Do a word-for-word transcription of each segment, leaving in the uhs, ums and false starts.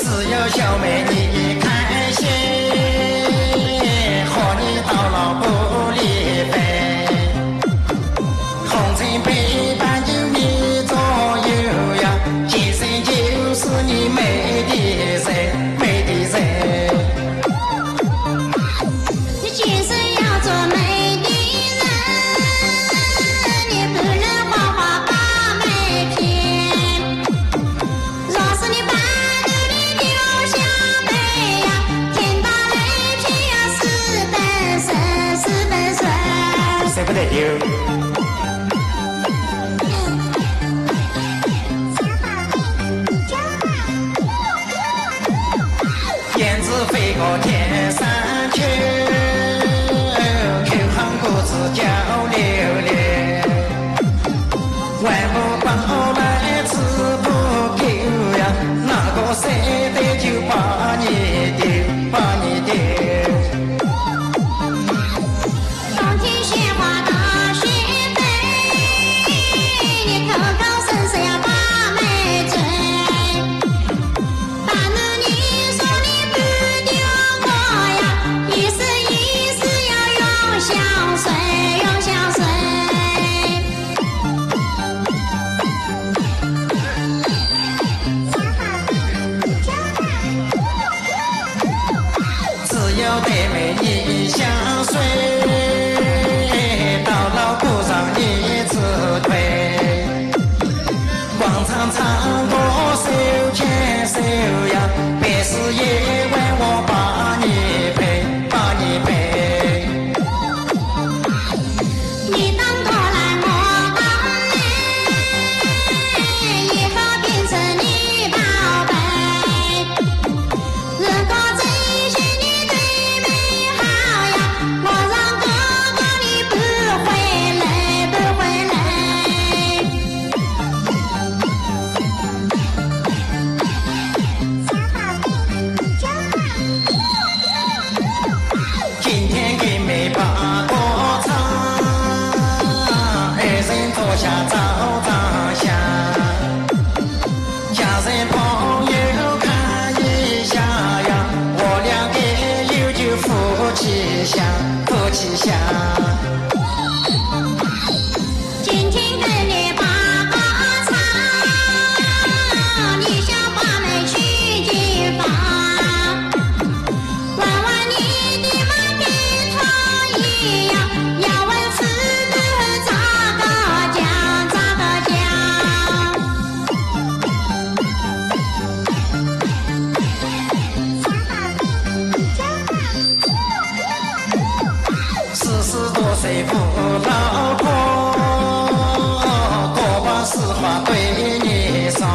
只要小妹你开心，和你到老不离分，红尘陪伴有你左右呀，今生就是你美的人，美的人。 你今生要做美的人，你不能花花把妹骗。若是你把着你丢下妹呀，天打雷劈呀，四分身，四分身。 舍不得丢。燕子飞过天上去，口喊果子叫榴莲，万不包来吃不够呀，哪个舍得就把你丢，把你丢。 冬天雪花大雪飞，你口口声声要把妹追，把男你说你不丢我呀，一生一世要永相随，永相随。 只要对美你相随，到老不让你自退。广场唱歌手牵手呀，别是夜晚我把你陪，把你陪。 你当过来我当妹，以后变成你宝贝。如果真心你对妹好呀，我让哥哥你不会累，不会累。 今天给妹把歌唱，二人坐下照张相，家人朋友看一下呀，我俩给有就夫妻相，夫妻相。 今天跟你把歌唱，你想把妹去金房，问问你的妈比同意呀，要问是不是咋个讲，咋个讲。 四十多岁不老婆，多把实话对你说，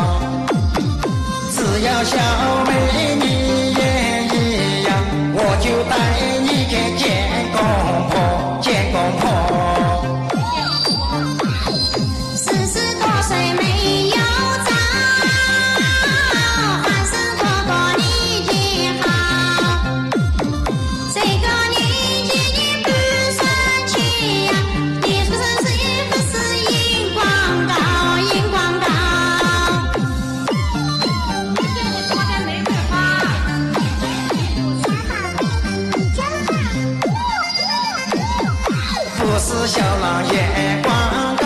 只要小妹你愿意呀，我就带你去见公婆，见公婆。 四十多岁没有长，还是哥哥你挺好。这个年纪你不生气呀，你出生是不是荧光高，荧光高。 不是小郎眼光高，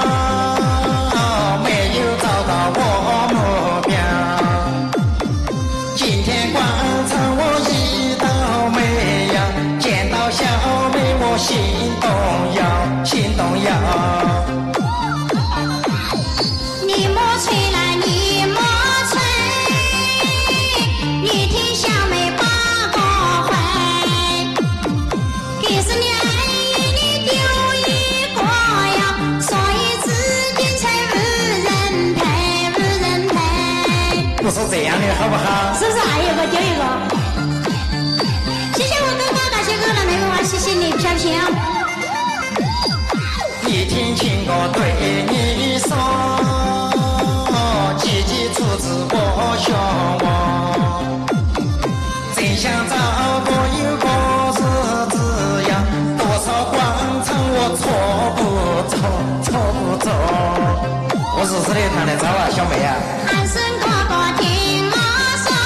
没有找到我目标。今天广场我一到妹呀，见到小妹我心动摇，心动摇。 你莫吹来，你莫吹，你听小妹把歌会，可是你爱与你丢一个呀，所以之间才无人陪，无人陪。 不是这样的好不好？ 是不是爱一个丢一个？谢谢我哥哥，感谢哥哥的妹妹哇，谢谢你，飘飘。 一听情歌对你说，几几处子我向往，真想找个有个日子呀，多少广场我错不走，错不走。我日子里谈得着啊，小妹啊。 喊声哥哥听我说。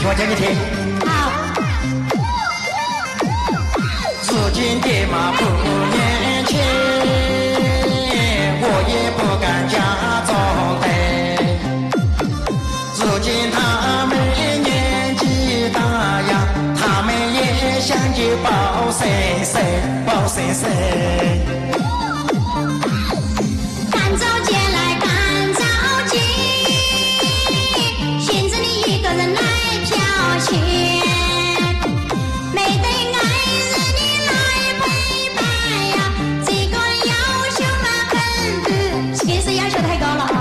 我讲你听。 好。 如今爹妈不年轻，我也不敢假装的。如今他们年纪大呀，他们也想去抱孙孙，抱孙孙。 赶早节来赶早节，寻着你一个人来飘钱，没得爱人你来陪伴呀，这个要求嘛很低，其实要求太高了啊。